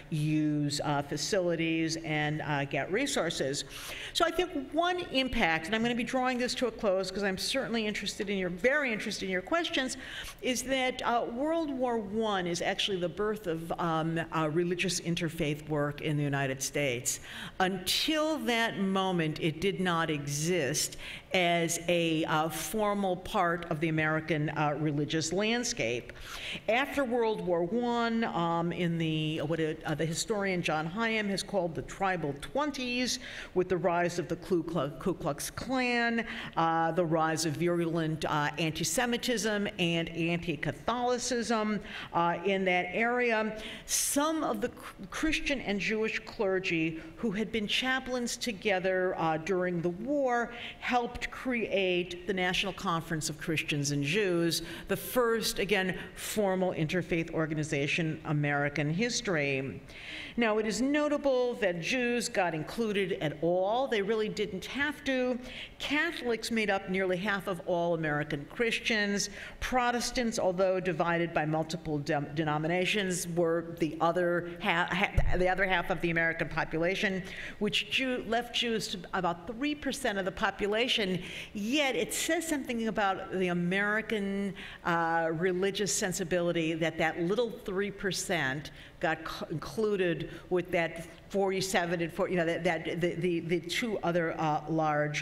use facilities and get resources. So I think one impact, and I'm going to be drawing this to a close because I'm certainly very interested in your questions, is that World War I is actually the birth of religious interfaith work in the United States. Until that moment, it did not exist as a formal part of the American religious landscape. After World War I, in the historian John Hyam has called the Tribal 20s, with the rise of the Ku Klux Klan, the rise of virulent anti-Semitism and anti-Catholicism in that area, some of the Christian and Jewish clergy who had been chaplains together during the war helped create the National Conference of Christians and Jews, the first, again, formal interfaith organization in American history. Now, it is notable that Jews got included at all. They really didn't have to. Catholics made up nearly half of all American Christians. Protestants, although divided by multiple denominations, were the other half of the American population, which left Jews to about 3% of the population. Yet it says something about the American religious sensibility that little 3% got included with that 47 and 40, the two other large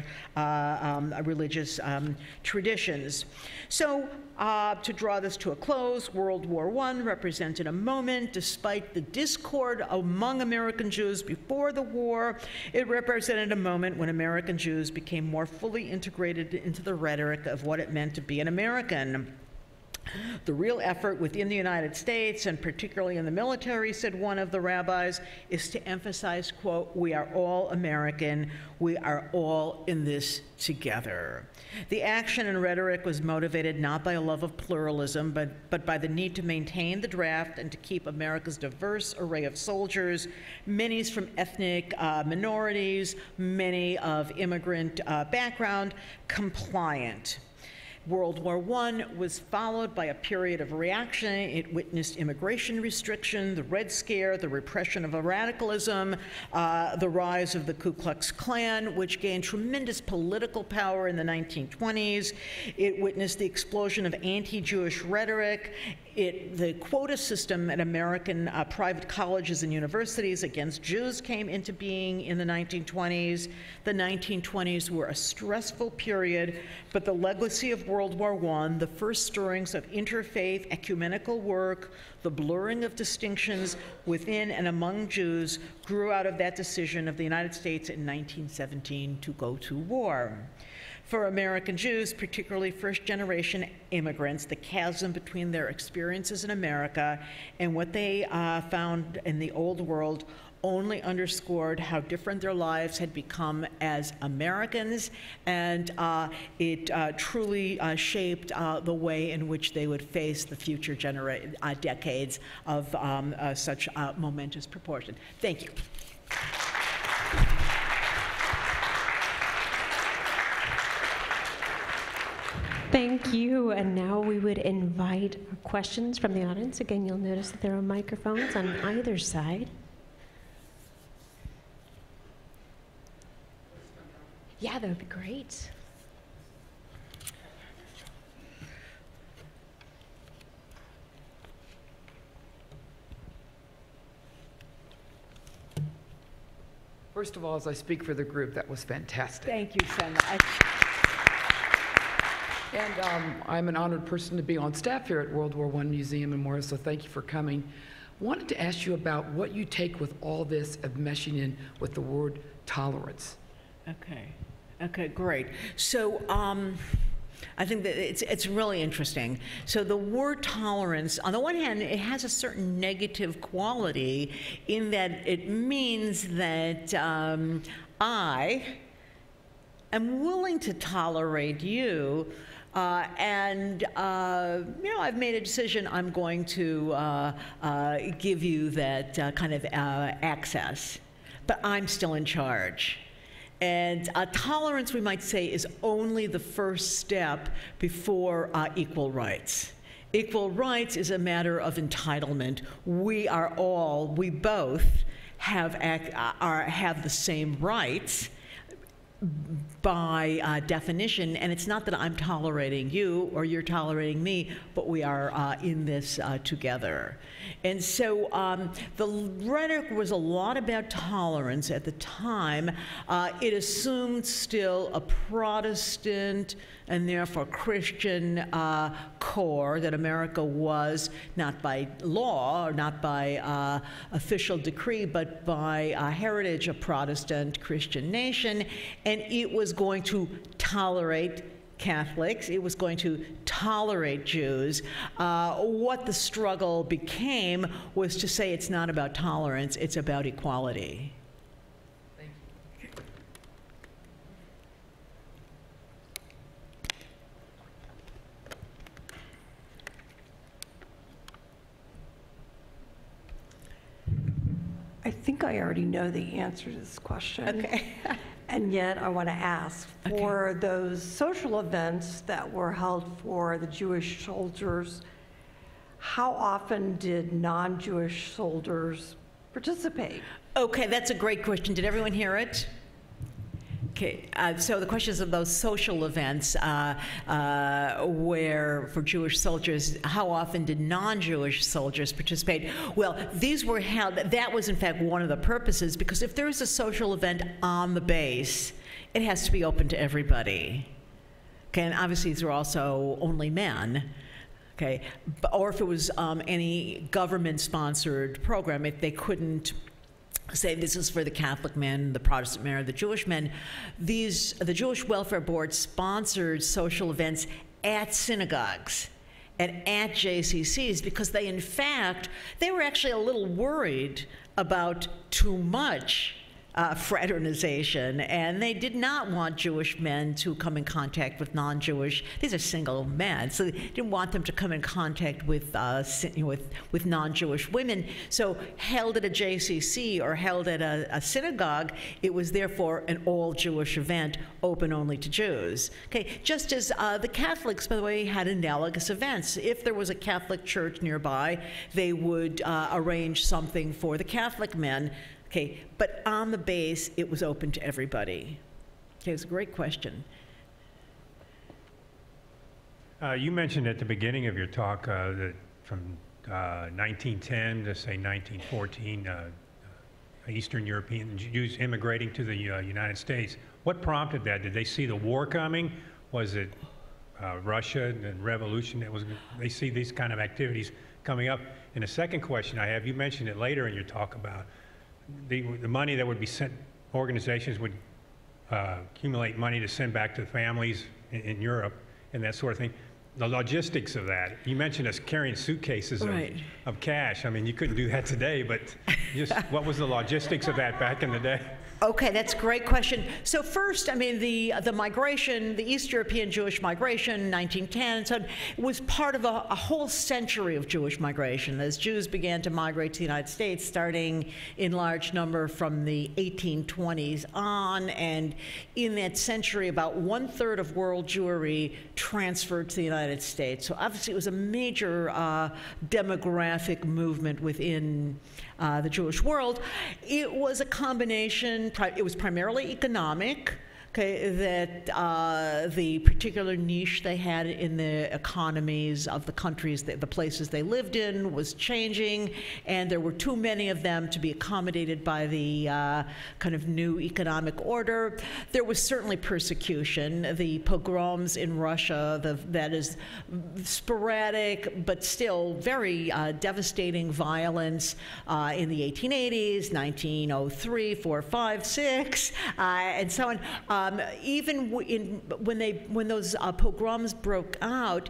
religious traditions. So to draw this to a close, World War I represented a moment, despite the discord among American Jews before the war, it represented a moment when American Jews became more fully integrated into the rhetoric of what it meant to be an American. The real effort within the United States, and particularly in the military, said one of the rabbis, is to emphasize, quote, "We are all American. We are all in this together." The action and rhetoric was motivated not by a love of pluralism, but by the need to maintain the draft and to keep America's diverse array of soldiers, many from ethnic minorities, many of immigrant background, compliant. World War I was followed by a period of reaction. It witnessed immigration restriction, the Red Scare, the repression of radicalism, the rise of the Ku Klux Klan, which gained tremendous political power in the 1920s. It witnessed the explosion of anti-Jewish rhetoric. The quota system at American private colleges and universities against Jews came into being in the 1920s. The 1920s were a stressful period, but the legacy of World War I, the first stirrings of interfaith ecumenical work, the blurring of distinctions within and among Jews grew out of that decision of the United States in 1917 to go to war. For American Jews, particularly first-generation immigrants, the chasm between their experiences in America and what they found in the old world only underscored how different their lives had become as Americans, and it truly shaped the way in which they would face the future decades of such momentous proportion. Thank you. Thank you. And now we would invite questions from the audience. Again, you'll notice that there are microphones on either side. Yeah, that would be great. First of all, as I speak for the group, that was fantastic. Thank you so much. And I'm an honored person to be on staff here at World War I Museum and Memorial, so thank you for coming. Wanted to ask you about what you take with all this of meshing in with the word tolerance. Okay, great. So I think that it's really interesting. So the word tolerance, on the one hand, it has a certain negative quality in that it means that I am willing to tolerate you, and I've made a decision. I'm going to give you that kind of access, but I'm still in charge. And tolerance, we might say, is only the first step before equal rights. Equal rights is a matter of entitlement. We both have the same rights by definition, and it's not that I'm tolerating you or you're tolerating me, but we are in this together. And so the rhetoric was a lot about tolerance at the time. It assumed still a Protestant and therefore Christian core that America was, not by law or not by official decree, but by heritage, a Protestant Christian nation, and it was going to tolerate Catholics, it was going to tolerate Jews. What the struggle became was to say it's not about tolerance, it's about equality. Thank you. I think I already know the answer to this question. Okay. And yet I want to ask, for those social events that were held for the Jewish soldiers, how often did non-Jewish soldiers participate? Okay, that's a great question. Did everyone hear it? Okay, so the question is of those social events where, for Jewish soldiers, how often did non-Jewish soldiers participate? Well, these were held, that was in fact one of the purposes, because if there is a social event on the base, it has to be open to everybody. Okay, and obviously these are also only men. Okay, or if it was any government-sponsored program, if they couldn't say this is for the Catholic men, the Protestant men, or the Jewish men, the Jewish Welfare Board sponsored social events at synagogues and at JCCs because they were actually a little worried about too much fraternization, and they did not want Jewish men to come in contact with non-Jewish. These are single men, so they didn't want them to come in contact with non-Jewish women. So held at a JCC or held at a synagogue, it was therefore an all-Jewish event, open only to Jews. Okay, just as the Catholics, by the way, had analogous events. If there was a Catholic church nearby, they would arrange something for the Catholic men. Okay, but on the base, it was open to everybody. Okay, it's a great question. You mentioned at the beginning of your talk that from 1910 to say 1914, Eastern European Jews immigrating to the United States. What prompted that? Did they see the war coming? Was it Russia and revolution? They see these kind of activities coming up. And the second question I have, you mentioned it later in your talk about the money that would be sent, organizations would accumulate money to send back to the families in Europe and that sort of thing. The logistics of that. You mentioned us carrying suitcases of cash. I mean, you couldn't do that today, but just what was the logistics of that back in the day? Okay, that's a great question. So first, I mean, the migration, the East European Jewish migration, 1910, so it was part of a whole century of Jewish migration as Jews began to migrate to the United States, starting in large number from the 1820s on, and in that century, about 1/3 of world Jewry transferred to the United States. So obviously, it was a major demographic movement within the Jewish world. It was a combination, it was primarily economic, okay, that the particular niche they had in the economies of the countries, the places they lived in was changing, and there were too many of them to be accommodated by the kind of new economic order. There was certainly persecution. The pogroms in Russia, that is sporadic, but still very devastating violence in the 1880s, 1903, 4, 5, 6, and so on. Even when those pogroms broke out,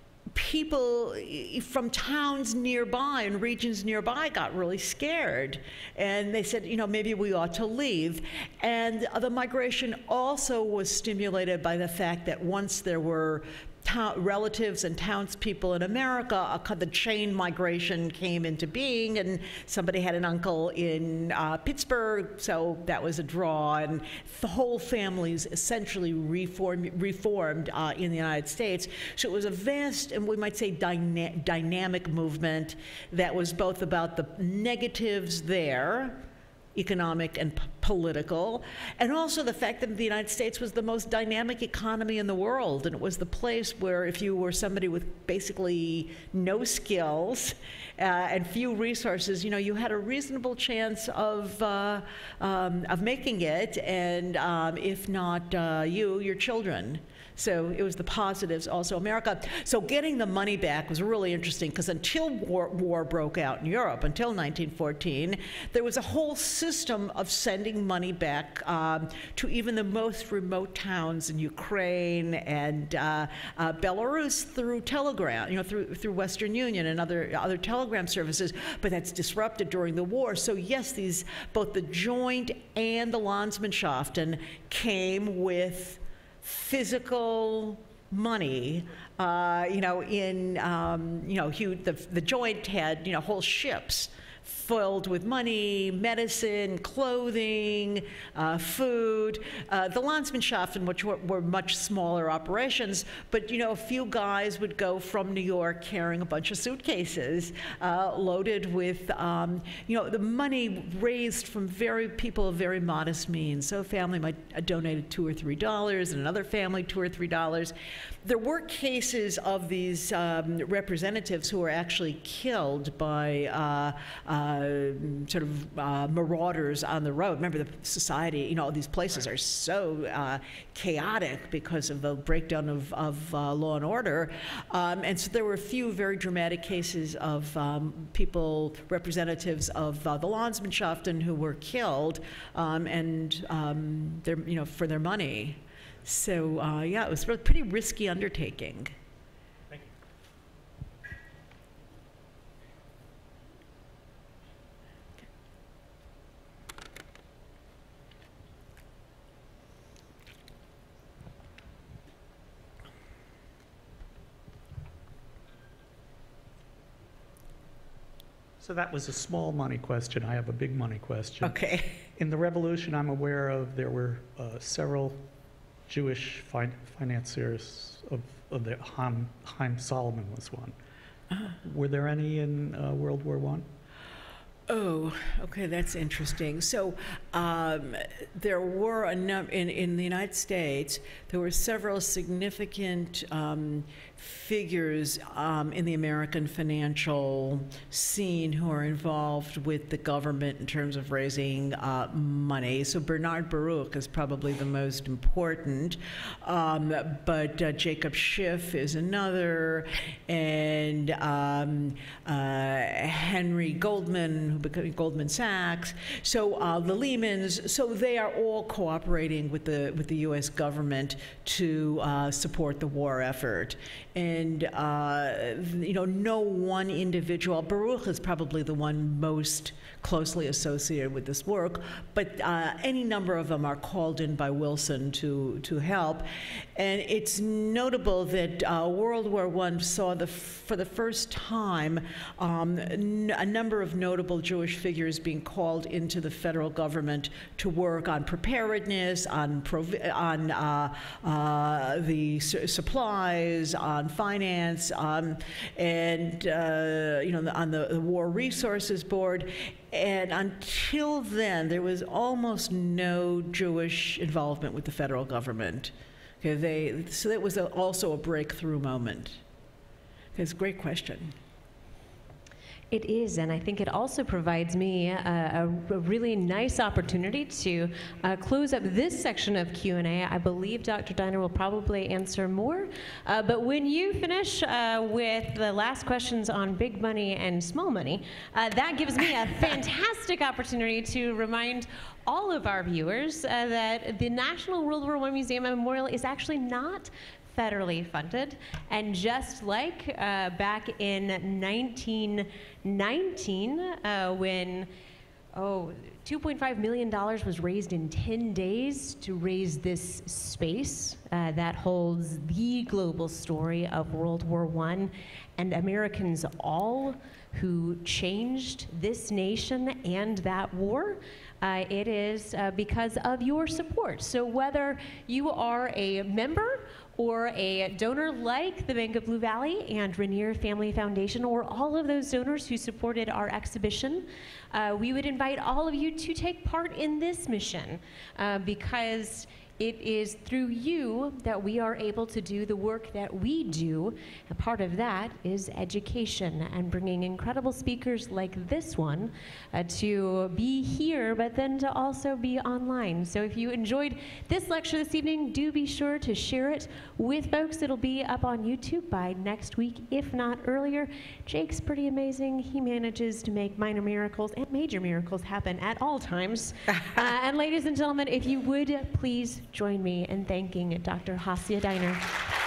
people from towns nearby and regions nearby got really scared, and they said, you know, maybe we ought to leave. And the migration also was stimulated by the fact that once there were relatives and townspeople in America, the chain migration came into being, and somebody had an uncle in Pittsburgh, so that was a draw, and the whole families essentially reformed in the United States. So it was a vast, and we might say dynamic movement that was both about the negatives there, economic and political, and also the fact that the United States was the most dynamic economy in the world, and it was the place where if you were somebody with basically no skills and few resources, you know, you had a reasonable chance of making it, and if not your children. So it was the positives also. America, so getting the money back was really interesting, because until war broke out in Europe, until 1914, there was a whole system of sending money back to even the most remote towns in Ukraine and Belarus through telegram, you know, through Western Union and other telegram services, but that's disrupted during the war. So yes, both the Joint and the Landsmannschaften came with physical money, you know, the Joint had, you know, whole ships filled with money, medicine, clothing, food. The Landsmannschaften, which were much smaller operations, but, you know, a few guys would go from New York carrying a bunch of suitcases loaded with, you know, the money raised from people of very modest means. So a family might donate $2 or $3, and another family $2 or $3. There were cases of these representatives who were actually killed by sort of marauders on the road. Remember, the society, you know, these places are so chaotic because of the breakdown of law and order. And so there were a few very dramatic cases of representatives of the Landsmannschaften who were killed, and you know, for their money. So yeah, it was a pretty risky undertaking. Thank you. So that was a small money question. I have a big money question. Okay. In the revolution, I'm aware of, there were several Jewish financiers of the Haim Solomon was one. Were there any in World War I? Oh, okay, that's interesting. So there were in the United States, there were several significant figures in the American financial scene who are involved with the government in terms of raising money. So Bernard Baruch is probably the most important, but Jacob Schiff is another, and Henry Goldman, who became Goldman Sachs. So the Lehmans. So they are all cooperating with the U.S. government to support the war effort. And no one individual. Baruch is probably the one most closely associated with this work, but any number of them are called in by Wilson to help. And it's notable that World War I saw for the first time a number of notable Jewish figures being called into the federal government to work on preparedness, on the supplies, on finance, and on the War Resources Board. And until then, there was almost no Jewish involvement with the federal government. Okay, so that was also a breakthrough moment. It's a great question. It is, and I think it also provides me a really nice opportunity to close up this section of Q&A. I believe Dr. Diner will probably answer more, but when you finish with the last questions on big money and small money, that gives me a fantastic opportunity to remind all of our viewers that the National World War I Museum and Memorial is actually not federally funded, and just like back in 1919 when $2.5 million was raised in 10 days to raise this space that holds the global story of World War I and Americans all who changed this nation and that war. It is because of your support. So whether you are a member or a donor like the Bank of Blue Valley and Rainier Family Foundation, or all of those donors who supported our exhibition, we would invite all of you to take part in this mission because it is through you that we are able to do the work that we do. And part of that is education and bringing incredible speakers like this one to be here, but then to also be online. So if you enjoyed this lecture this evening, do be sure to share it with folks. It'll be up on YouTube by next week, if not earlier. Jake's pretty amazing. He manages to make minor miracles and major miracles happen at all times. And ladies and gentlemen, if you would please join me in thanking Dr. Hasia Diner.